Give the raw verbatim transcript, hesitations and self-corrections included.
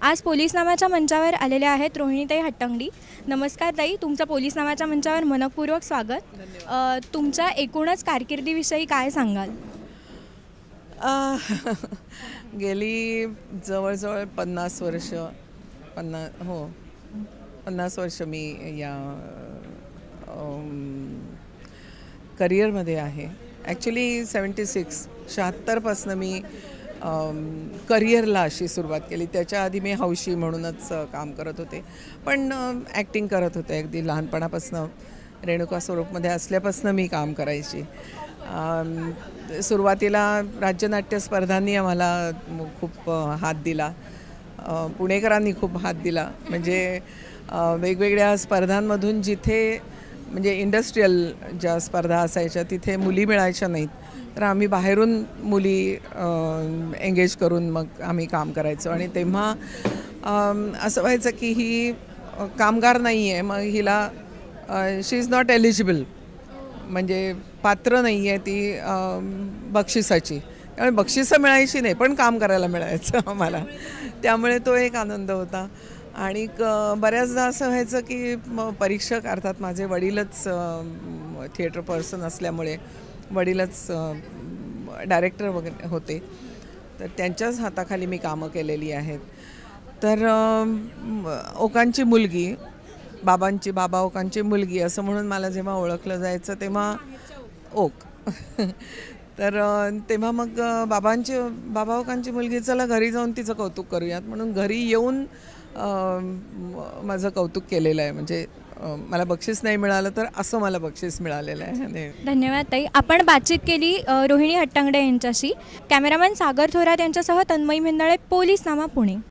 आज पोलीस नामाच्या मंचावर आलेल्या आहेत रोहिणीताई हट्टंगडी। नमस्कार ताई, तुमचं पोलीस नामाच्या मंचावर मनपूर्वक स्वागत। अ, तुमच्या एकूणच कारकिर्दीविषयी काय सांगाल? गेली जवळजवळ पन्नास वर्ष पन्नास हो पन्नास वर्ष मी या करिअरमध्ये आहे। ॲक्च्युली सेवन्टी सिक्स शहात्तरपासून मी करिअरला अशी सुरुवात केली। त्याच्या आधी मी हौशी म्हणूनच काम करत होते, पण ॲक्टिंग करत होते अगदी लहानपणापासून। रेणुका स्वरूपमध्ये असल्यापासून मी काम करायची। सुरुवातीला राज्यनाट्य स्पर्धांनी आम्हाला खूप हात दिला, पुणेकरांनी खूप हात दिला। म्हणजे वेगवेगळ्या स्पर्धांमधून जिथे म्हणजे इंडस्ट्रियल ज्या स्पर्धा असायच्या तिथे मुली मिळायच्या नाहीत, तर आम्ही बाहेरून मुली एंगेज करून मग आम्ही काम करायचो। आणि तेव्हा असं व्हायचं की ही कामगार नाही आहे, मग हिला शी इज नॉट एलिजिबल, म्हणजे पात्र नाही आहे ती बक्षिसाची। त्यामुळे बक्षिसं मिळायची नाही, पण काम करायला मिळायचं आम्हाला, त्यामुळे तो एक आनंद होता। आणि बऱ्याचदा असं व्हायचं की परीक्षक अर्थात माझे वडीलच थिएटर पर्सन असल्यामुळे वडीलच डायरेक्टर वगैरे होते, तर त्यांच्याच हाताखाली मी कामं केलेली आहेत। तर ओकांची मुलगी, बाबांची बाबा ओकांची मुलगी असं म्हणून मला जेव्हा ओळखलं जायचं तेव्हा ओक तर तेव्हा मग बाबांची बाबा ओकांची मुलगी, चला घरी जाऊन तिचं कौतुक करूयात म्हणून घरी येऊन माझं कौतुक केलेलं आहे। म्हणजे मला बक्षीस नाही मिळालं तर असं मला बक्षीस मिळालेलं आहे। धन्यवाद ताई। आपण बातचीत केली रोहिणी हट्टंगडे यांच्याशी। कॅमेरामॅन सागर थोरात यांच्यासह तन्मयी मेंदळे, पोलीस नामा, पुणे।